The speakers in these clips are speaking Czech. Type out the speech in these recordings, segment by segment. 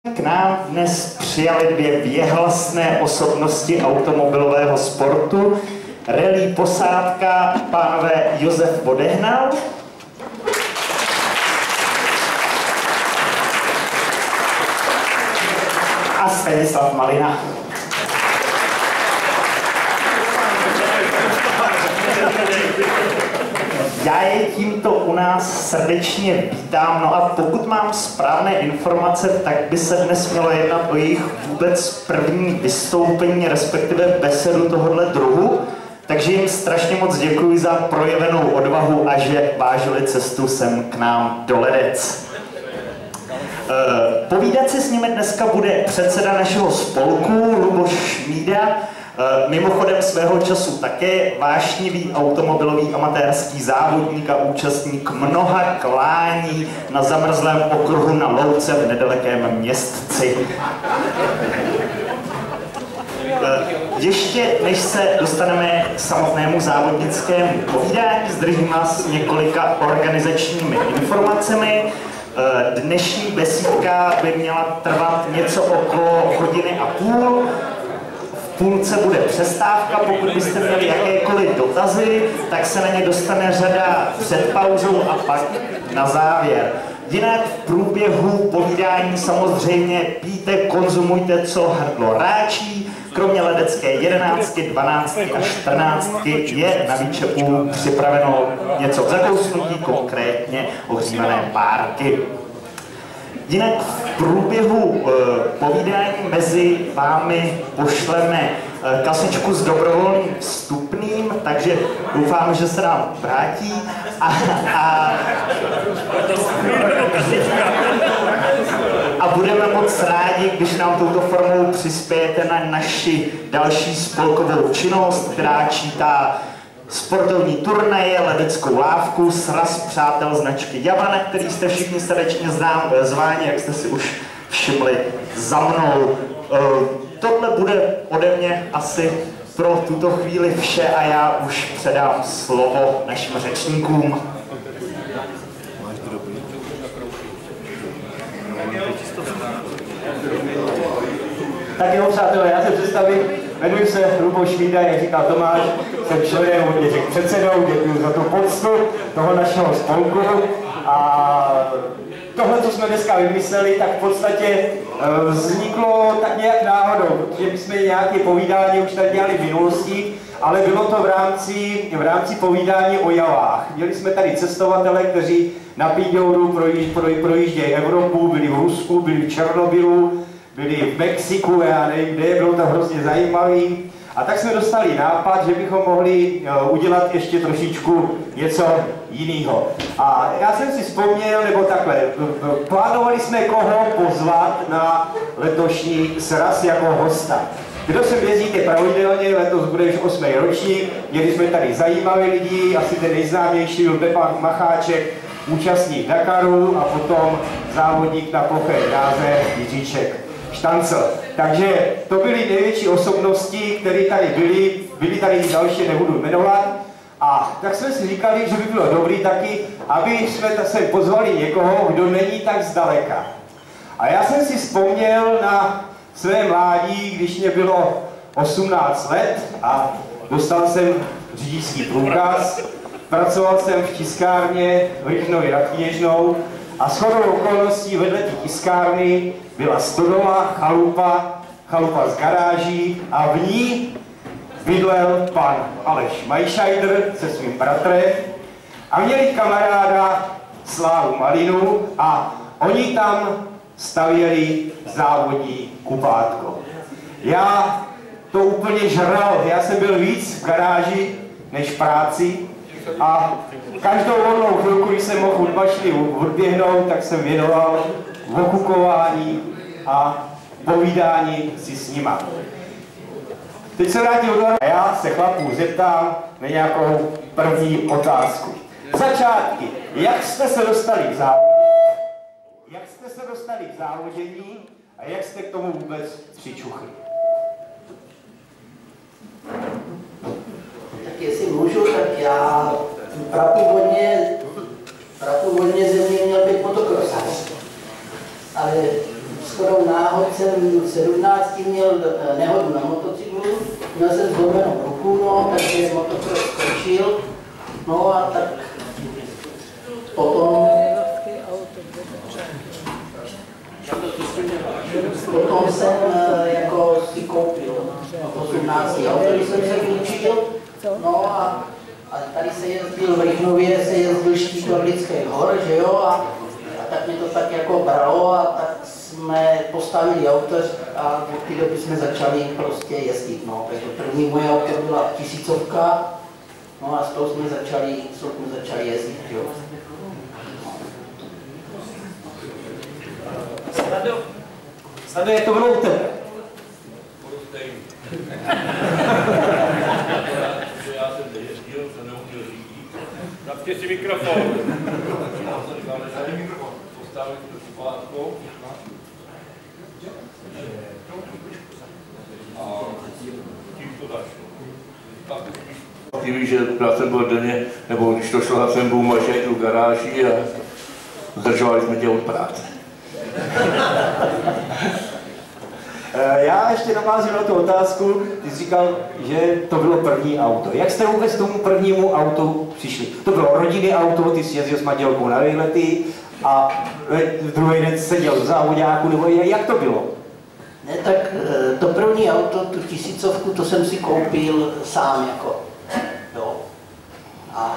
K nám dnes přijali dvě věhlasné osobnosti automobilového sportu. Rally posádka pánové Josef Vodehnal a Stanislav Malina. Já je tímto u nás srdečně vítám, no a pokud mám správné informace, tak by se dnes mělo jednat o jejich vůbec první vystoupení, respektive besedu tohohle druhu. Takže jim strašně moc děkuji za projevenou odvahu a že vážili cestu sem k nám do Ledec. Povídat si s nimi dneska bude předseda našeho spolku Luboš Šmída, mimochodem svého času také vášnivý automobilový amatérský závodník a účastník mnoha klání na zamrzlém okruhu na louce v nedalekém Městci. Ještě než se dostaneme k samotnému závodnickému povídání, zdržím vás několika organizačními informacemi. Dnešní besídka by měla trvat něco okolo hodiny a půl. V půlce bude přestávka, pokud byste měli jakékoliv dotazy, tak se na ně dostane řada před pauzou a pak na závěr. Jinak v průběhu povídání samozřejmě pijte, konzumujte, co hrdlo ráčí. Kromě ledecké 11, 12 a 14 je na výčepu připraveno něco k zakousnutí, konkrétně ohřívané párky. Jinak v průběhu povídání mezi vámi pošleme kasičku s dobrovolným vstupným, takže doufám, že se nám vrátí a budeme moc rádi, když nám touto formou přispějete na naši další spolkovou činnost, která čítá sportovní turnaje, ledeckou lávku, sraz přátel značky Javana, který jste všichni srdečně zváni, jak jste si už všimli za mnou. Tohle bude ode mě asi pro tuto chvíli vše a já už předám slovo našim řečníkům. Tak jo, přátelé, já se představím, jmenuji se Luboš Šmída, jak říkal Tomáš, jsem členem, hodně řekl předsedou, děkuji za tu poctu toho našeho spolku. A tohle, co jsme dneska vymysleli, tak v podstatě vzniklo tak nějak náhodou, protože my jsme nějaké povídání už tady dělali v minulosti, ale bylo to v rámci povídání o javách. Měli jsme tady cestovatele, kteří na Píďoudu projíždějí Evropu, byli v Rusku, byli v Černobylu, byli v Mexiku, já nevím kde, bylo to hrozně zajímavý. A tak jsme dostali nápad, že bychom mohli udělat ještě trošičku něco jiného. A já jsem si vzpomněl, nebo takhle, plánovali jsme koho pozvat na letošní sraz jako hosta. Kdo sem jezdíte pravidelně, letos bude už 8. ročník, měli jsme tady zajímavé lidi, asi ten nejznámější byl Pepa Macháček, účastník Dakaru a potom závodník na ploché dráze Jiříček Štancl. Takže to byly největší osobnosti, které tady byly tady i další, nebudu jmenovat. A tak jsme si říkali, že by bylo dobrý taky, aby jsme sem pozvali někoho, kdo není tak zdaleka. A já jsem si vzpomněl na své mládí, když mě bylo 18 let a dostal jsem řidičský průkaz, pracoval jsem v tiskárně v Rychnově nad Kněžnou a shodou okolností vedle té tiskárny byla stodola, chalupa z garáží a v ní bydlel pan Aleš Majšajder se svým bratrem a měli kamaráda Slávu Malinu a oni tam stavěli závodní kupátko. Já to úplně žral, já jsem byl víc v garáži než v práci a každou volnou chvilku, když jsem mohl udbačný odběhnout, tak jsem věnoval okukování a povídání si s nima. Teď se vrátím a já se chlapů zeptám na nějakou první otázku. Začátky. Jak jste se dostali k závodění? Jak jste se dostali k závodění a jak jste k tomu vůbec přičuchli? Tak jestli můžu, tak já prapůvodně země měl být motokrosář. Ale shodou náhod jsem v 17 měl nehodu na motocyklu, měl jsem zlomenou ruku, no, takže motocykl skočil, no a tak potom jsem jako si koupil v 18. auto, když jsem se učil, no a tady se jezdil v Rychnově, se jezdil štít Orlických hor, že jo, a tak mě to tak jako bralo a tak jsme postavili auto a od té doby jsme začali prostě jezdit, no, takže první moje auto byla 1000, no a s tou jsme začali jezdit, jo. Snadno, jak to bylo u tebe? Já jsem nejezdil, jsem neuměl řídit. Napřed si mikrofon. Postavit to šupátko. A tím to začalo. Ty víš, že já jsem byl denně, nebo když to šlo, jsem byl mašet do garáží a zdržovali jsme tě od práce. Já ještě navážu na tu otázku, ty jsi říkal, že to bylo první auto. Jak jste vůbec k tomu prvnímu autu přišli? To bylo rodinné auto, ty jsi jezdil s manželkou na výlety a druhý den seděl v závodáku, nebo jak to bylo? Ne, tak to první auto, tu 1000, to jsem si koupil sám, jako, jo. A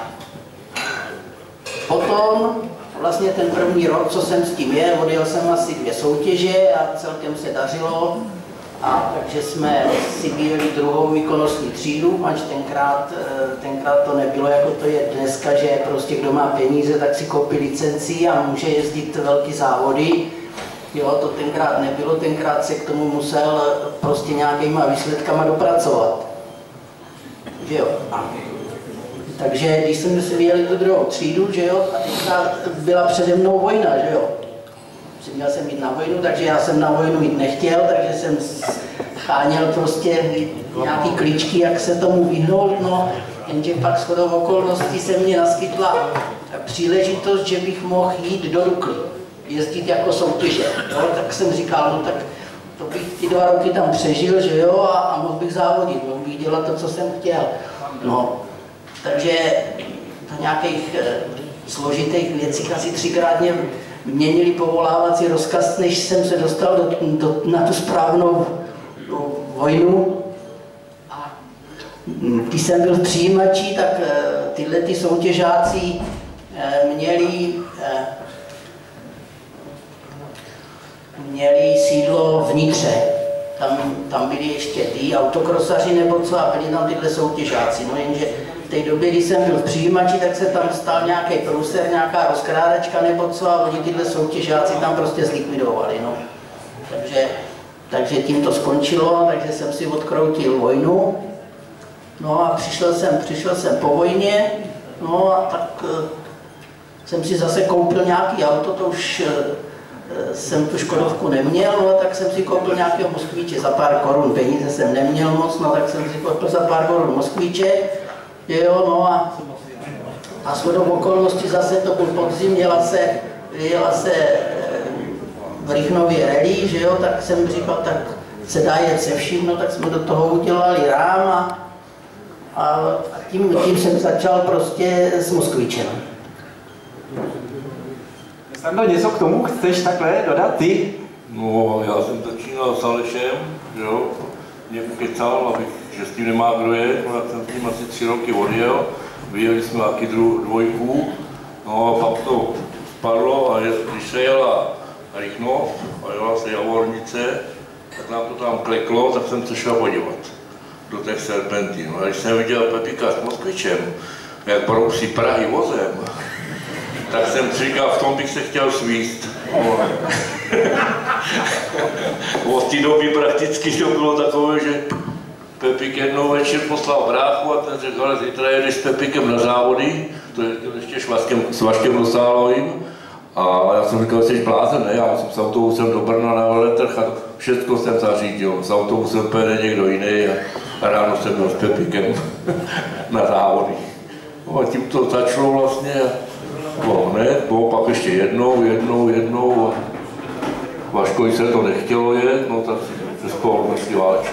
potom vlastně ten první rok, co jsem s tím odjel jsem asi 2 soutěže a celkem se dařilo. A takže jsme si vyjeli 2. výkonnostní třídu, až tenkrát to nebylo jako to je dneska, že prostě kdo má peníze, tak si koupí licenci a může jezdit velký závody. Jo, to tenkrát nebylo, tenkrát se k tomu musel prostě nějakýma výsledkama dopracovat. Že jo. Takže když jsme si vyjeli tu 2. třídu, že jo, a teďka byla přede mnou vojna, že jo. Měl jsem jít na vojnu, takže já jsem na vojnu jít nechtěl, takže jsem cháněl prostě nějaký klíčky, jak se tomu vyhnout, no. Jenže pak shodou okolností se mě naskytla příležitost, že bych mohl jít do Rukly, jezdit jako soutěže, jo. Tak jsem říkal, no tak to bych ty 2 roky tam přežil, že jo, a mohl bych závodit, mohl bych dělat to, co jsem chtěl, no. Takže po nějakých složitých věcích asi 3krát mě měnili povolávací rozkaz, než jsem se dostal na tu správnou vojnu. A když jsem byl v přijímači, tak tyhle ty soutěžáci měli sídlo v Nitře. Tam byli ještě ty autokrosaři nebo co a byli tam tyhle soutěžáci. No jenže v té době, když jsem byl v přijímači, tak se tam stal nějaký průser, nějaká rozkrádačka nebo co a oni tyhle soutěžáci tam prostě zlikvidovali. No. Takže tím to skončilo, takže jsem si odkroutil vojnu. No a přišel jsem po vojně, no a tak jsem si zase koupil nějaký auto, to už jsem tu Škodovku neměl, no tak jsem si koupil nějakého Moskvíče za pár korun, peníze jsem neměl moc, no tak jsem si koupil za pár korun Moskvíče, jo, no a shodou okolností zase to byl podzim, jela se v Rychnově rally, že jo, tak jsem říkal, tak se dá jet se vším, no tak jsme do toho udělali rám a tím jsem začal prostě s Moskvíčem. Snadno něco k tomu chceš takhle dodat ty? No, já jsem začínal s Alešem, jo, mě ukecal, že s tím nemá kdo jet, no, já jsem s tím asi 3 roky odjel, vyjeli jsme taky 2, no a pak to spadlo a když se jela Rychnov a jela se Javornice, tak nám to tam kleklo, tak jsem se šel podívat do těch serpentín. No, a když jsem viděl Pepíka s Moskvičem, jak brousí Prahy vozem, tak jsem si říkal, v tom bych se chtěl svíst. Od té doby prakticky to bylo takové, že Pepík jednou večer poslal bráchu a ten řekl, ale zítra jedeš s Pepíkem na závody, to je ještě s Vaškem Rosálovým. A já jsem říkal, jsi blázen, ne? Já jsem s autobusem do Brna na veletrh a všechno jsem zařídil. S autobusem pojede někdo jiný a ráno jsem byl s Pepíkem na závody. No a tím to začalo vlastně. Bylo hned, bylo pak ještě jednou Vaškovi se to nechtělo jet, no tak si přespal myslí váč.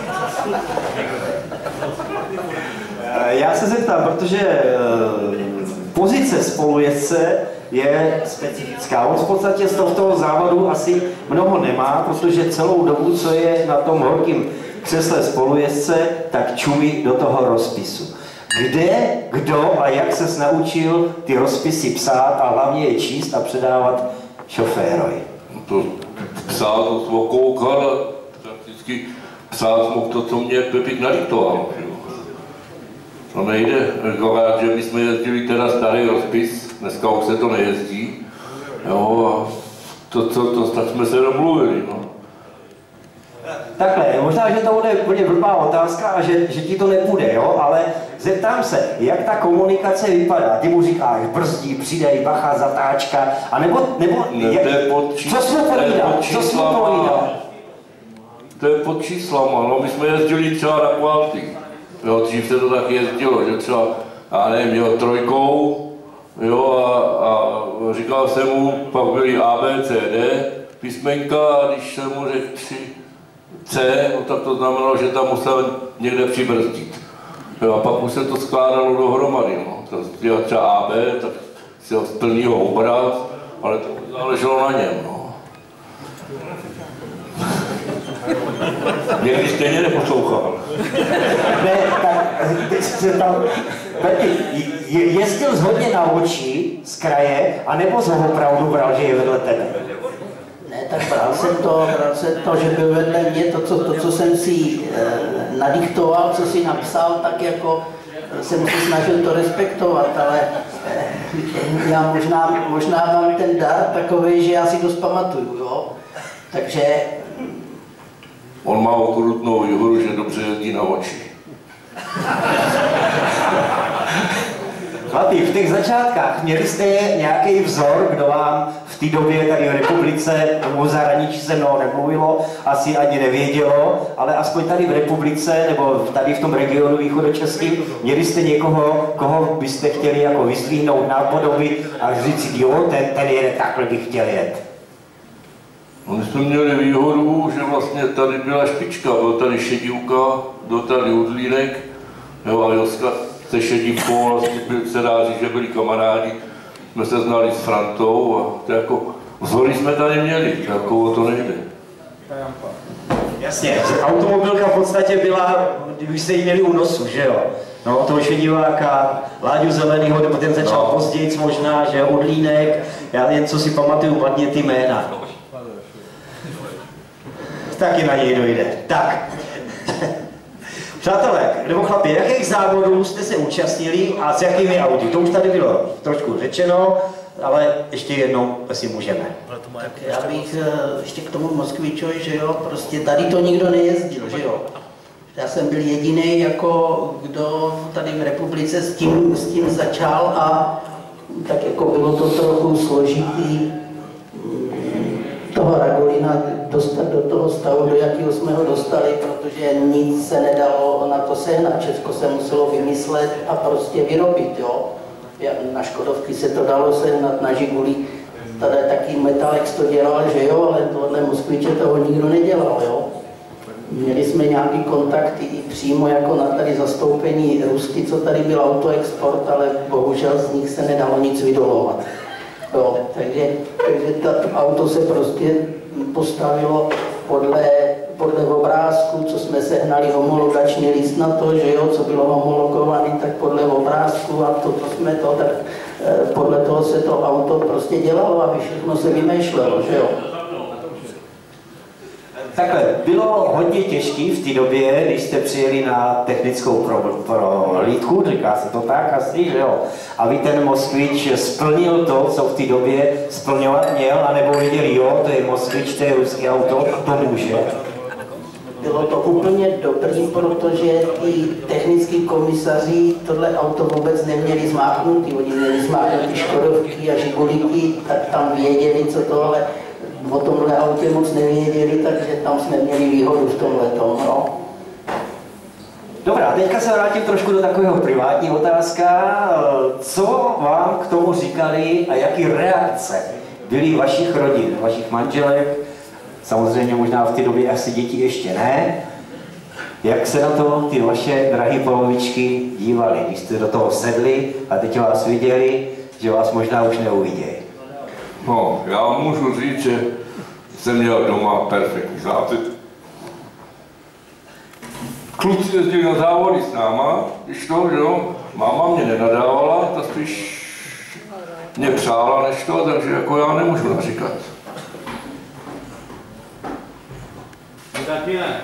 Já se zeptám, protože pozice spolujezdce je specifická. On v podstatě z toho závodu asi mnoho nemá, protože celou dobu, co je na tom horkém křesle spolujezdce, tak čumí do toho rozpisu. Kde, kdo a jak ses naučil ty rozpisy psát a hlavně je číst a předávat šoférovi? To psát, to jsem koukal a prakticky psát mohl to, co mě Pepík nadiktoval. To nejde, akorát, že my jsme jezdili teda starý rozpis, dneska už se to nejezdí, jo, a tak jsme se domluvili, no. Takhle, možná, že to bude úplně blbá otázka a že ti to nepůjde, jo, ale zeptám se, jak ta komunikace vypadá? Ty mu říkáš, brzdí, přidej, bacha, zatáčka, a nebo co jsi mu povídal? To je pod číslama, no, my jsme jezdili třeba na kvalty. Jo, dřív se to tak jezdilo, že třeba, já nevím, jel trojkou, jo, a říkal jsem mu, pak byly A, B, C, D, písmenka, a když jsem mu řekl 3 C, no, tak to znamenalo, že tam musel někde přibrzdit. Jo, a pak už se to skládalo dohromady, no. To dělal třeba A, B, tak si ho z plnýho ubrat, ale to záleželo na něm, no. Někdy stejně neposlouchal. Ne, tak teď se tam... Jezdil hodně na oči z kraje, anebo jsi ho opravdu bral, že je vedle tebe? Ne, tak bral jsem to, že byl vedle mě, to co jsem si nadiktoval, co si napsal, tak jako jsem si snažil to respektovat, ale já možná mám ten dar takový, že já si dost pamatuju, jo. Takže... On má okrutnou výhodu, že dobře jezdí na oči. Chlapi, v těch začátkách měli jste nějaký vzor, kdo vám v té době tady v republice, o zahraničí se mnoho nemluvilo, asi ani nevědělo, ale aspoň tady v republice, nebo tady v tom regionu východočeským, měli jste někoho, koho byste chtěli jako vyzdvihnout, napodobit a říct si, jo, ten jede, takhle bych chtěl jet. No, my jsme měli výhodu, že vlastně tady byla špička, byl tady Šedivka, byl tady Udlínek, jo, a Joska se Šedivkou, vlastně se dá říct, že byli kamarádi, jsme se znali s Frantou a to jako vzory jsme tady měli, jako o to nejde. Jasně, automobilka v podstatě byla, když jste ji měli u nosu, že jo? No, toho Šediváka, Láďu Zelenýho, nebo ten začal později možná, že Udlínek, já jen co si pamatuju hlavně ty jména. Taky na něj dojde. Tak. Přátelé, nebo chlapi, jakých závodů jste se účastnili a s jakými auty? To už tady bylo trošku řečeno, ale ještě jednou, jestli můžeme. Já bych ještě k tomu Moskvičovi, že jo, prostě tady to nikdo nejezdil, že jo. Já jsem byl jediný, jako kdo tady v republice s tím začal a tak jako bylo to trochu složitý toho Ragolina dostat do toho stavu, do jakého jsme ho dostali, protože nic se nedalo na to sehnat. Česko se muselo vymyslet a prostě vyrobit, jo. Na Škodovky se to dalo sehnat, na Žiguli, tady taky Metalex to dělal, že jo, ale tohle Moskviče toho nikdo nedělal, jo. Měli jsme nějaký kontakty i přímo jako na tady zastoupení Rusky, co tady byl Autoexport, ale bohužel z nich se nedalo nic vydolovat. Jo, takže to auto se prostě postavilo podle obrázku, co jsme sehnali homologační list na to, že jo, co bylo homologované, tak podle obrázku a toto jsme to, tak podle toho se to auto prostě dělalo, aby všechno se vymýšlelo, že jo. Takhle, bylo hodně těžké v té době, když jste přijeli na technickou prohlídku, říká se to tak asi, že jo? Aby ten Moskvič splnil to, co v té době splňovat měl, anebo viděli, jo, to je Moskvič, to je ruský auto, to může. Bylo to úplně dobrý, protože i technický komisaři tohle auto vůbec neměli zmáknutý. Oni měli zmáknutý Škodovky a Žiguliky, tak tam věděli, co to, ale o tomhle autě moc nevěděli, takže tam jsme měli výhodu v tomhletom, no. Dobrá, teďka se vrátím trošku do takového privátní otázka. Co vám k tomu říkali a jaký reakce byly vašich rodin, vašich manželek, samozřejmě možná v té době asi děti ještě ne. Jak se na to ty vaše drahé polovičky dívali, když jste do toho sedli a teď vás viděli, že vás možná už neuvidějí? No, já můžu říct, že jsem měl doma perfektní základ. Kluci jezdili na závody s náma, když to, že jo, máma mě nenadávala, ta spíš mě přála než to, takže jako já nemůžu naříkat. Taky ne.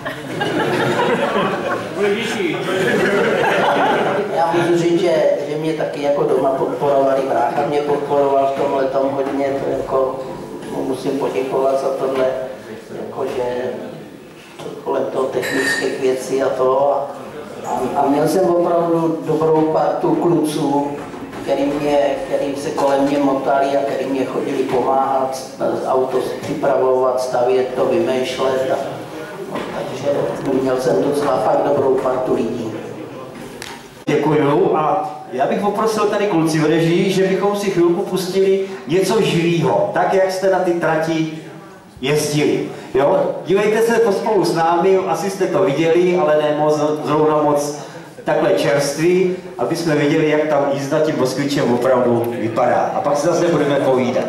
Já můžu říct, že mě taky jako doma podporovali, brácha mě podporoval v tomhle tom hodně, to jako musím poděkovat za tohle, jakože kolem toho technických věcí a to. A měl jsem opravdu dobrou partu kluců, který se kolem mě motali a který mě chodili pomáhat, auto připravovat, stavět to, vymýšlet. Takže měl jsem docela fakt dobrou partu lidí. Děkuju a já bych poprosil tady kluci v režii, že bychom si chvilku pustili něco živého, tak jak jste na ty trati jezdili. Jo? Dívejte se pospolu s námi, asi jste to viděli, ale ne zrovna moc takhle čerství, aby jsme viděli, jak tam jízda tím Moskvičem opravdu vypadá. A pak si zase budeme povídat.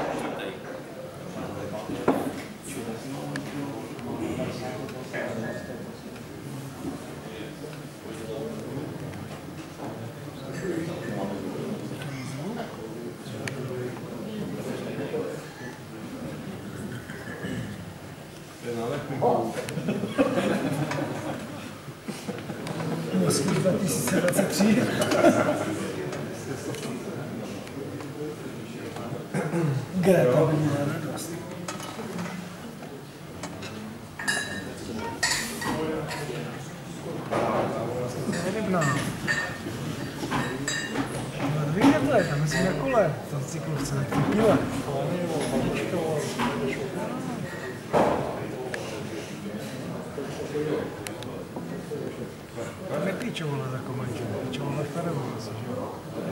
Moskva 2023. Greta by měla radost. Nevím, vyjde to je, tam myslím na kole, to cyklovce, tak to píle. Nepíčovala za komančem, píčovala vpředem asi, že jo?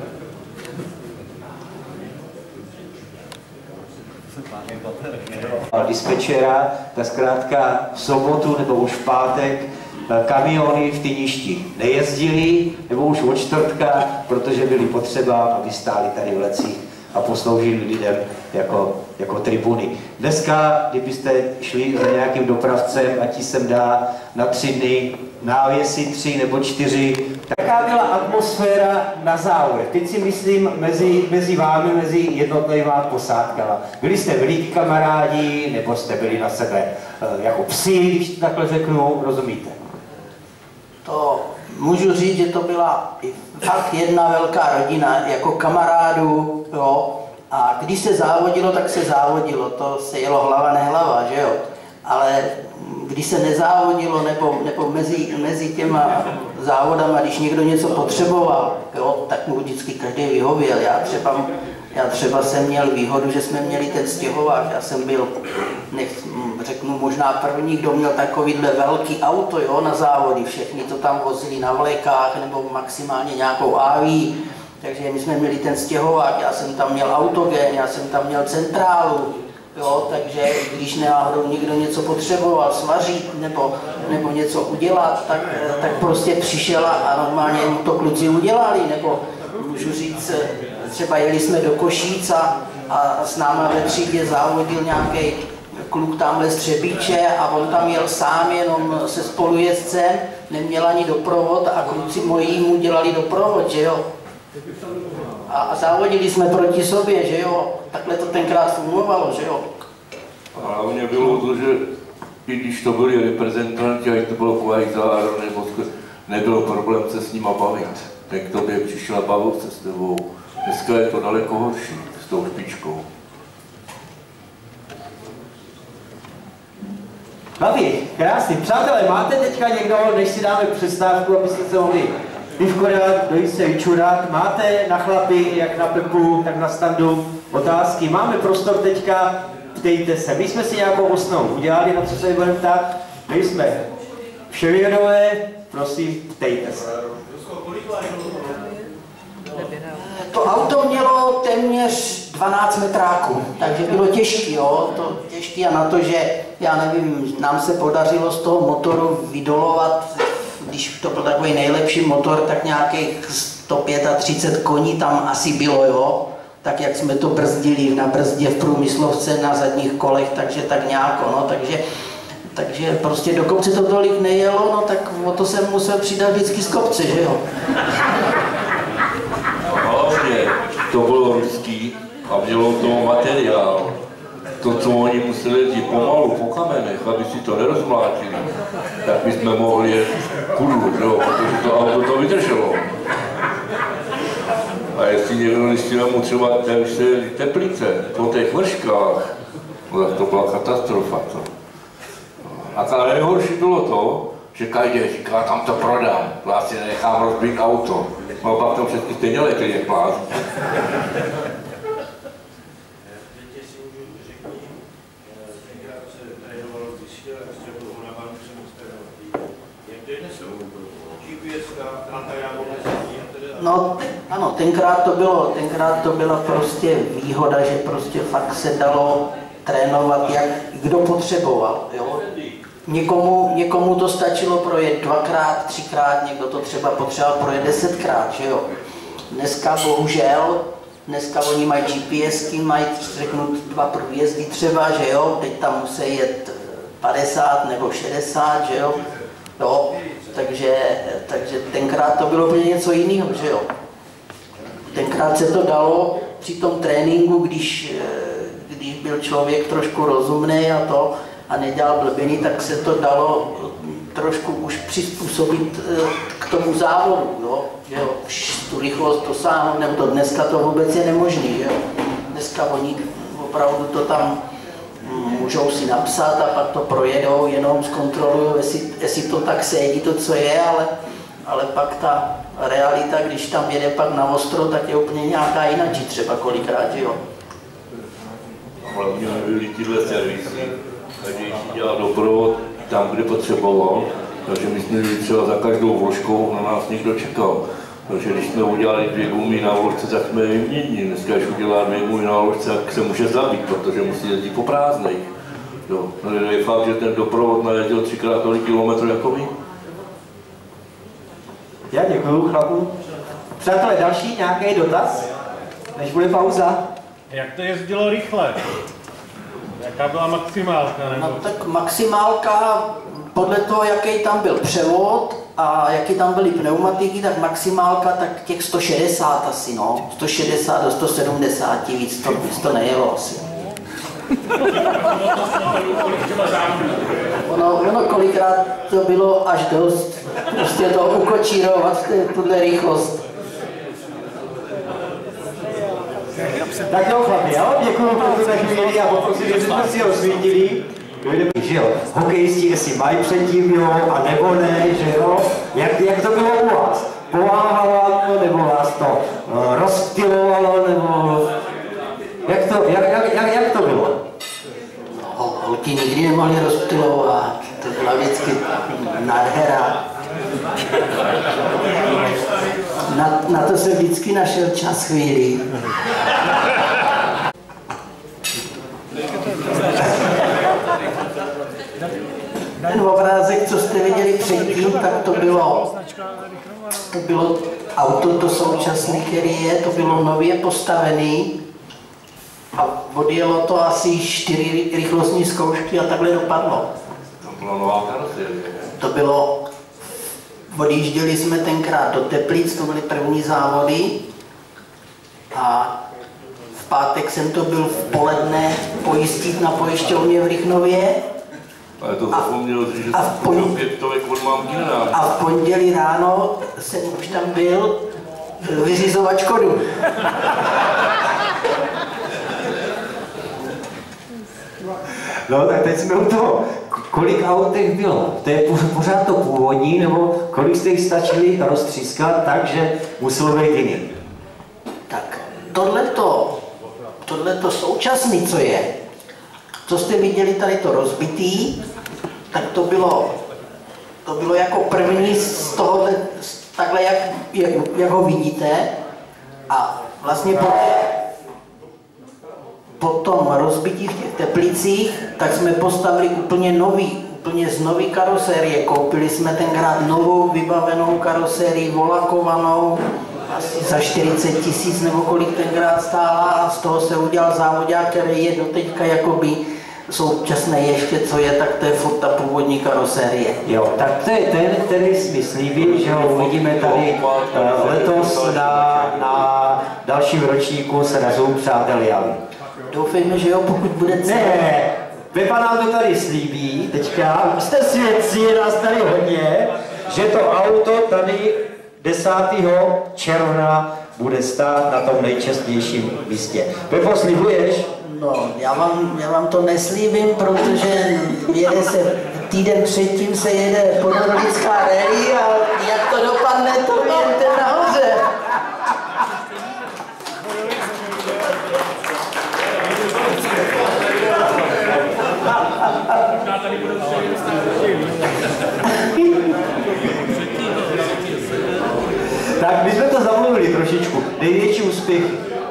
Dispečera, tak zkrátka v sobotu nebo už v pátek kamiony v Tyništi nejezdili, nebo už od čtvrtka, protože byly potřeba, aby stáli tady v lecích a posloužili lidem jako tribuny. Dneska, kdybyste šli za nějakým dopravcem a ti sem dá na 3 dny návěsy 3 nebo 4, taká byla atmosféra na závodech. Teď si myslím mezi vámi, mezi jednotlivými posádkama. Byli jste veliki kamarádi, nebo jste byli na sebe jako psi, když to takhle řeknu, rozumíte? To můžu říct, že to byla fakt jedna velká rodina, jako kamarádů, jo. A když se závodilo, tak se závodilo, to se jelo hlava nehlava, že jo. Ale když se nezávodilo, nebo mezi těma závodama, když někdo něco potřeboval, jo, tak mu vždycky každý vyhověl. Já třeba jsem měl výhodu, že jsme měli ten stěhovák. Já jsem byl, řeknu, možná první, kdo měl takovýhle velký auto, jo, na závody. Všichni to tam vozili na vlekách nebo maximálně nějakou AV. Takže my jsme měli ten stěhovák, já jsem tam měl autogen, já jsem tam měl centrálu. Jo, takže když náhodou někdo něco potřeboval svařit nebo něco udělat, tak prostě přišel a normálně mu to kluci udělali. Nebo můžu říct, třeba jeli jsme do Košíc a s náma ve třídě závodil nějaký kluk tamhle z Třebíče a on tam jel sám jenom se spolujezdcem, neměl ani doprovod a kluci moji mu dělali doprovod, že jo. A závodili jsme proti sobě, že jo, takhle to tenkrát fungovalo, že jo. A hlavně bylo to, že i když to byli reprezentanti, ať to bylo Kvajzár nebo nebyl problém se s nima bavit. Tak k tobě přišel a bavil se s tebou. Dneska je to daleko horší s tou špičkou. Babi, krásný. Přátelé, máte teďka někdo, než si dáme přestávku, abyste se mohli pivko dát, dojít se vyčurat? Máte na chlapy, jak na Pepu, tak na standu otázky? Máme prostor teďka, ptejte se. My jsme si nějakou osnovu udělali, na co se budeme ptát. My jsme vševědové, prosím, ptejte se. To auto mělo téměř 12 metráků, takže bylo těžké, jo, to těžké a na to, že, já nevím, nám se podařilo z toho motoru vydolovat, když to byl takový nejlepší motor, tak nějakých 135 koní tam asi bylo, jo, tak jak jsme to brzdili na brzdě v průmyslovce na zadních kolech, takže tak nějak, no, takže prostě do kopce to tolik nejelo, no tak o to jsem musel přidat vždycky z kopce, že jo. Hlavně to bylo ruský a mělo to materiál. To, co oni museli jezdit pomalu po kamenech, aby si to nerozmlátili, tak my jsme mohli jet kudu, jo, protože to auto to vydrželo. A jestli někdo nestihne mu třeba Teplice po těch vrškách, no, tak to byla katastrofa. To. A ta nejhorší bylo to, že každý říká, tam to prodám, vlastně nechám rozbít auto. No pak tam všechny stejně letěli jak blázni. No, ano, tenkrát to byla prostě výhoda, že prostě fakt se dalo trénovat, jak kdo potřeboval, jo. Někomu to stačilo projet 2x, 3x, někdo to třeba potřeboval projet 10krát, že jo. Dneska bohužel, oni mají GPSky, mají, řeknu, 2 průjezdy třeba, že jo, teď tam musí jet 50 nebo 60, že jo. Jo, takže tenkrát to bylo úplně něco jiného, že jo. Tenkrát se to dalo při tom tréninku, když byl člověk trošku rozumný a nedělal blbiny, tak se to dalo trošku už přizpůsobit k tomu závodu, jo. Že jo. Tu rychlost dosáhnout, nebo to dneska to vůbec je nemožný, že jo. Dneska oni opravdu to tam můžou si napsat a pak to projedou, jenom zkontrolují, jestli to tak sedí, to, co je, ale pak ta realita, když tam jede pak na ostro, tak je úplně nějaká jináčí třeba kolikrát, že jo. Hlavně byly tyhle servisy, každý si dělal doprovod tam, kde potřeboval, takže my jsme byli třeba za každou vložkou, na nás někdo čekal. Takže když jsme udělali 2 gumy na vložce, tak jsme je vyměnili. Dneska, když udělá 2 gumy na vložce, tak se může zabít, protože musí jezdit po prázdných. No, je fakt, že ten doprovod najezdil 3x tolik kilometrů jako vy. Já děkuju, chlapu. Přátelé, další nějaký dotaz, než bude pauza? Jak to jezdilo rychle? Jaká byla maximálka? Nebo? No tak maximálka, podle toho, jaký tam byl převod a jaký tam byly pneumatiky, tak maximálka tak těch 160 asi, no. 160 do 170, víc to nejelo asi. Ono kolikrát to bylo až dost, prostě to ukočírovat tuhle rychlost. Tak jo, chlapi, jo, děkuju pro tuhle chvíli a poprosím, že jsme si ho svítili. Že jo, hokejisti jestli mají předtím, jo, a nebo ne, že jo. Jak to bylo u vás? Pomáhalo vám to, nebo vás to rozptylovalo, nebo... Jak to bylo? Holky nikdy nemohli rozptylovat, to byla vždycky nádhera. Na to se vždycky našel čas chvíli. Ten obrázek, co jste viděli předtím, tak to bylo auto, to současné, který je, to bylo nově postavený a odjelo to asi 4 rychlostní zkoušky a takhle dopadlo. To byla nová karoserie. To bylo, odjížděli jsme tenkrát do Teplic, to byly první závody a v pátek jsem to byl v poledne pojistit na pojišťovně v Rychnově. Ale to zapomněl, že jsem byl 5 tovek od mámky nedám. A v pondělí ráno jsem už tam byl vyřizovat škodu. No tak teď jsme u toho. Kolik aut těch bylo? To je pořád to původní, nebo kolik jste jich stačili roztřískat tak, že muselo být jiný? Tak tohleto současný, co je, co jste viděli tady to rozbitý, tak to bylo jako první z toho, takhle jak ho vidíte a vlastně po tom rozbití v těch Teplicích, tak jsme postavili úplně z nový karosérie. Koupili jsme tenkrát novou vybavenou karosérii, volakovanou, asi za 40 000 nebo kolik tenkrát stála, a z toho se udělal závodák, který je doteďka jakoby současné ještě, co je, tak to je furt ta původní karosérie. Jo, tak to je ten, který si slíbil, že ho uvidíme tady letos na dalším ročníku se nazvou Přátel Javy. Doufejme, že jo, pokud bude cíl. Ne, Pepa nám to tady slíbí, teďka, jste svědci, je nás tady hodně, že to auto tady 10. června bude stát na tom nejčastnějším místě. Pepo, slibuješ? No, já vám to neslíbím, protože jede se týden předtím se jede podrolická rally a jak to dopadne, to věřte nahoře. Tak my jsme to zamluvili trošičku. Největší úspěch.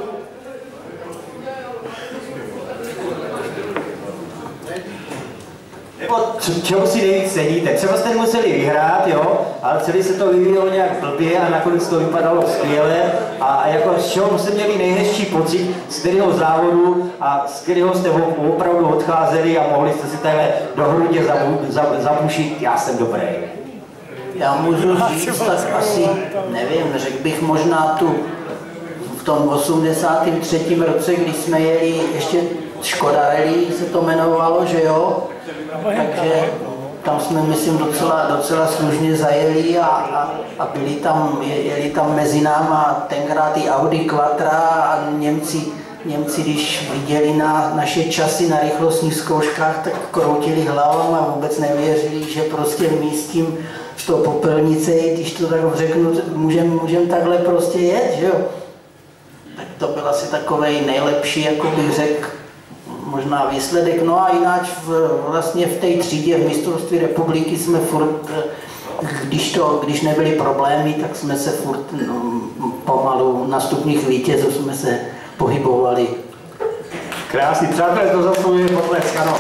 Nebo čeho si nejvíc ceníte? Třeba jste museli vyhrát, jo, ale celý se to vyvíjelo nějak blbě a nakonec to vypadalo skvěle. A jako z čeho jste měli nejhezčí pocit, z kterého závodu a z kterého jste opravdu odcházeli a mohli jste si takhle do hrudě zabušit, já jsem dobrý. Já můžu říct, tak asi, nevím, řekl bych možná v tom 83. roce, když jsme jeli ještě Škoda Rally, se to jmenovalo, že jo? Takže tam jsme, myslím, docela slušně zajeli a jeli tam mezi náma tenkrát i Audi Quattro a Němci, když viděli naše časy na rychlostních zkouškách, tak kroutili hlavou a vůbec nevěřili, že prostě my s tím z toho popelnice, když to tak řeknu, můžem takhle prostě jet, že jo? Tak to byl asi takovej nejlepší, jako bych řekl, možná výsledek. No a jinak vlastně v té třídě v mistrovství republiky jsme furt, když nebyly problémy, tak jsme se furt pomalu na stupních vítězů jsme se pohybovali. Krásný, přátelé, to zasloužuje potlesk, ano.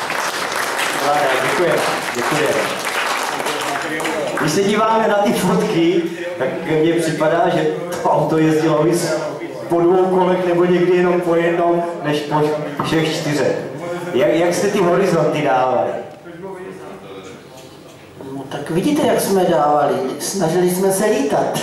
Děkuji. Když se díváme na ty fotky, tak mně připadá, že to auto jezdilo víc po dvou kolech nebo někdy jenom po jednom, než po všech 4. Jak jste ty horizonty dávali? No, tak vidíte, jak jsme dávali. Snažili jsme se lítat.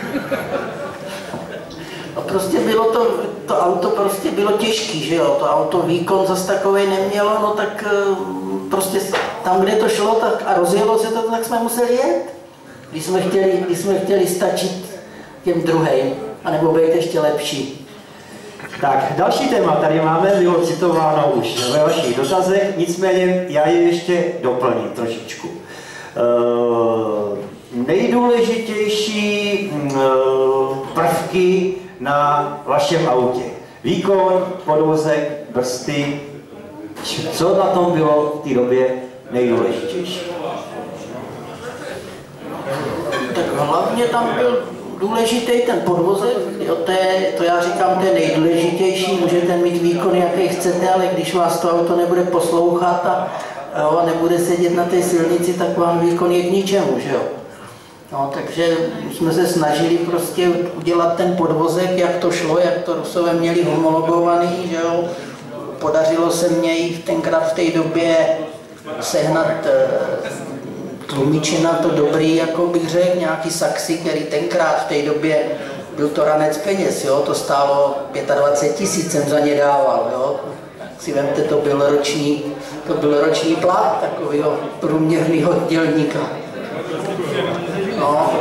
A prostě bylo to auto prostě bylo těžký, že jo? To auto výkon zas takovej nemělo, no tak prostě tam, kde to šlo tak, a rozjelo se to, tak jsme museli jet. Když jsme chtěli stačit těm druhým, anebo být ještě lepší. Tak, další téma tady máme, bylo citováno už ve vašich dotazech, nicméně já je ještě doplním trošičku. Nejdůležitější prvky na vašem autě. Výkon, podvozek, brzdy, co na tom bylo v té době nejdůležitější? Tak hlavně tam byl důležitý ten podvozek, jo, to já říkám, to je nejdůležitější, můžete mít výkon, jaký chcete, ale když vás to auto nebude poslouchat a nebude sedět na té silnici, tak vám výkon je k ničemu, že jo. No, takže jsme se snažili prostě udělat ten podvozek, jak to šlo, jak to Rusové měli homologovaný, že jo. Podařilo se mně i tenkrát v té době sehnat tlumiče na to dobrý, jako bych řekl, nějaký saxy, který tenkrát v té době byl to ranec peněz, jo, to stálo 25 000, jsem za ně dával, jo. Tak si vemte, to byl roční plat takového průměrného dělníka. No.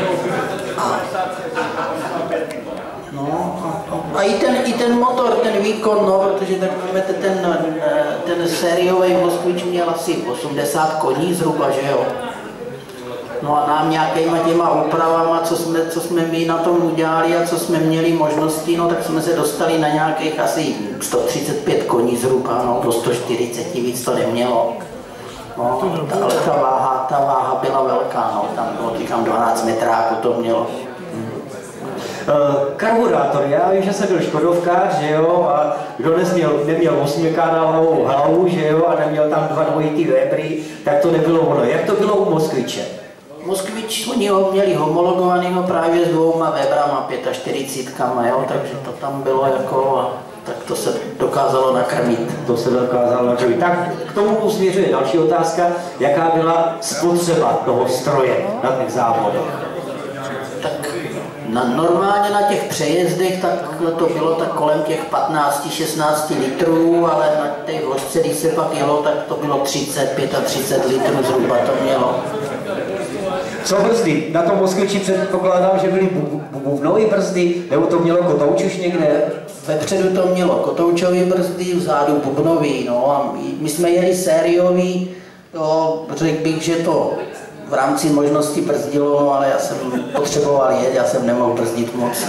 A i ten motor, ten výkon, no, protože tak máte ten sériový Moskvič měl asi 80 koní zhruba, že jo. No a nám nějakýma těma úpravama, co jsme my na tom udělali a co jsme měli možnosti, no tak jsme se dostali na nějakých asi 135 koní zhruba, no do 140, víc to nemělo. No, ale ta váha byla velká, no, tam bylo, říkám, 12 metráků to mělo. Karburátor, já vím, že jsem byl škodovkář, že jo, a kdo neměl 8 kanálovou hlavu, že jo, a neměl tam 2 dvojitý Webry, tak to nebylo ono. Jak to bylo u Moskviče? Moskvič, oni ho měli homologovanýho právě s 2 Webrama, 45, jo, takže to tam bylo jako, tak to se dokázalo nakrmit. To se dokázalo nakrmit. Tak k tomu směřuje další otázka, jaká byla spotřeba toho stroje na těch závodech? Tak normálně na těch přejezdech tak to bylo tak kolem těch 15-16 litrů, ale na té hořce, když se pak jelo, tak to bylo 30-35 litrů zhruba to mělo. Co brzdy? Na tom Moskviči předpokládám, že byly bubnové brzdy, nebo to mělo kotouč už někde? Vepředu to mělo kotoučové brzdy, vzadu bubnový, no a my jsme jeli sériový, řekl bych, že to v rámci možnosti brzdilo, no, ale já jsem potřeboval jet, já jsem nemohl brzdit moc.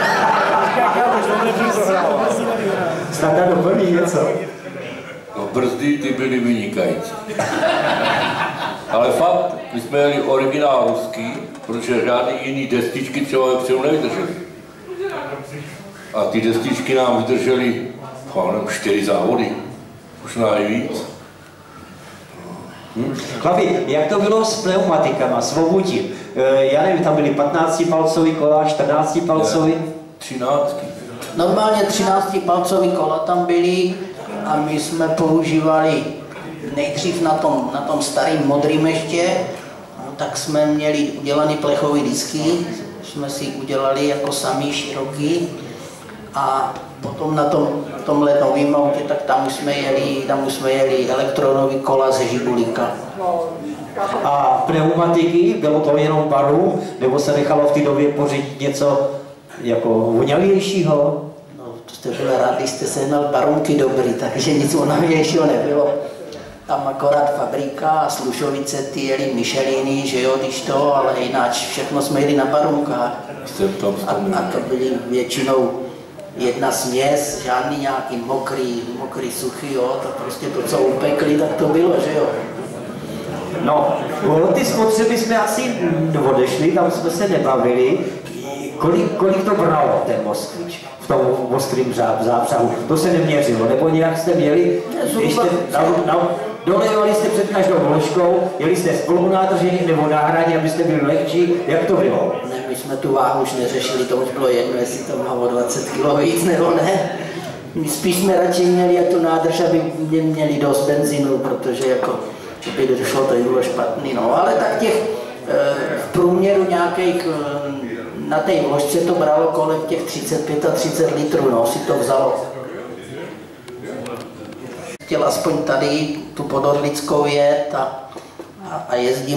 Snad doplní něco. No, brzdy ty byly vynikající. Ale fakt, my jsme jeli originál ruský, protože žádný jiný destičky třeba vepředu nevydržely. A ty destičky nám vydržely 4 závody, možná i víc. Chlapi, jak to bylo s pneumatikama, s obutím? Já nevím, tam byly 15-palcový kola, 14-palcový? 13. Normálně 13-palcový kola tam byly a my jsme používali nejdřív na tom starým modrým ještě, tak jsme měli udělaný plechový disky, jsme si udělali jako samý široký a potom na tomhle novým autě, tak tam už jsme jeli elektronový kola ze Žigulíka. A pneumatiky, bylo to jenom baru, nebo se nechalo v té době pořídit něco jako voňavějšího? No, to jste byl rád, když jste sehnal barunky dobrý, takže nic voňavějšího nebylo. Tam akorát fabrika a Slušovice, ty jeli Micheliny, že jo, když to, ale jinak všechno jsme jeli na barunkách. A to byly většinou jedna směs, žádný nějaký mokrý, suchý, jo, to prostě to, co upekli, tak to bylo, že jo. No, ty spotřeby jsme asi odešli, tam jsme se nebavili. Kolik to bralo, ten Moskvič, v tom ostrým zápřahu? To se neměřilo, nebo nějak jste měli, dolejovali jste před každou vložkou, jeli jste spolu nádržení nebo na hraně, abyste byli lehčí, jak to bylo? Ne, my jsme tu váhu už neřešili, to už bylo jedno, jestli to má o 20 kg víc nebo ne. My spíš jsme radši měli tu nádrž, aby měli dost benzínu, protože jako, kdyby došlo, to bylo špatný, no, ale tak těch v průměru nějakých, na té vložce to bralo kolem těch 35 litrů, no, si to vzalo. Chtěl aspoň tady tu Podorlickou jet a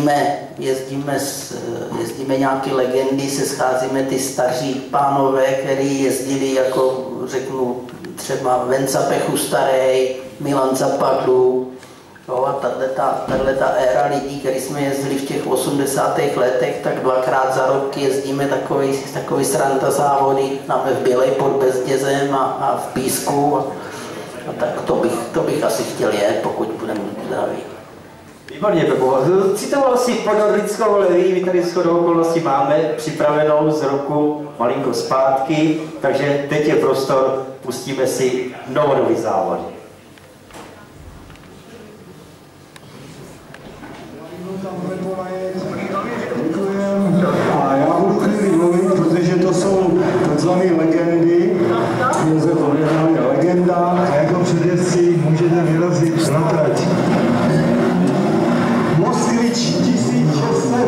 jezdíme nějaké legendy, se scházíme ty staří pánové, kteří jezdili jako, řeknu, třeba Venca Pechu starý, Milan Zapadlu, jo, a tato éra lidí, který jsme jezdili v těch 80. letech, tak 2krát za rok jezdíme takový sranda závody, máme v Bělej pod Bezdězem a v Písku. A tak to bych asi chtěl jet, pokud budeme zdraví. Výborně, Pepo. Citoval si Podorlickou Leví, my tady shodou okolností máme připravenou z roku malinko zpátky, takže teď je prostor, pustíme si novodobý závody. A já budu chvíli mluvit, protože to jsou takzvané legendy. Josef Originál je legenda a jako předjezdci můžete vyrazit na trať. Moskvič 1600.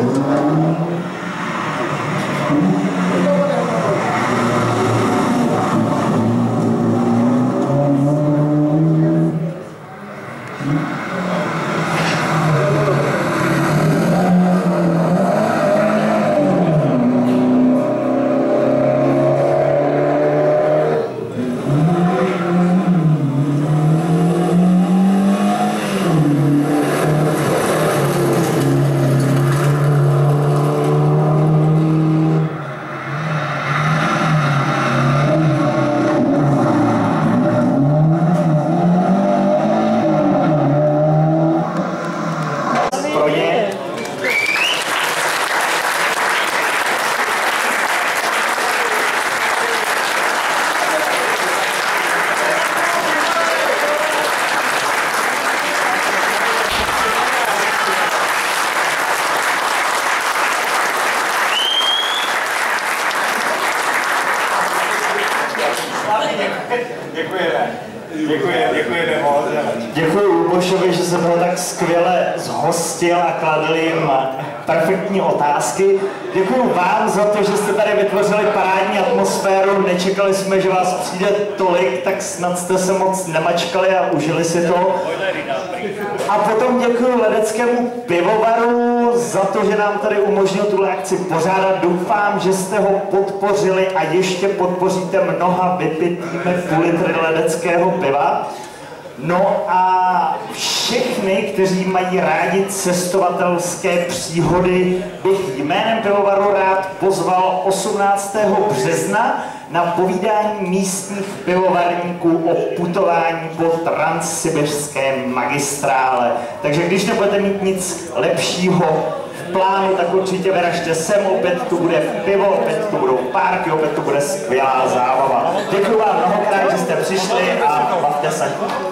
Děkujeme moc. Děkuji Lubošovi, že se toho tak skvěle zhostil a kladl jim perfektní otázky. Děkuji vám za to, že jste tady vytvořili parádní atmosféru. Nečekali jsme, že vás přijde tolik, tak snad jste se moc nemačkali a užili si to. A potom děkuji Ledeckému pivovaru za to, že nám tady umožnil tuhle akci pořádat. Doufám, že jste ho podpořili a ještě podpoříte mnoha vypitými půl litry ledeckého piva. No a všechny, kteří mají rádi cestovatelské příhody, bych jménem pivovaru rád pozval 18. března na povídání místních pivovarníků o putování po transsibiřské magistrále. Takže když nebudete mít nic lepšího v plánu, tak určitě vyražte sem, opět tu bude pivo, opět tu budou párky, opět tu bude skvělá zábava. Děkuji vám mnohokrát, že jste přišli a bavte se.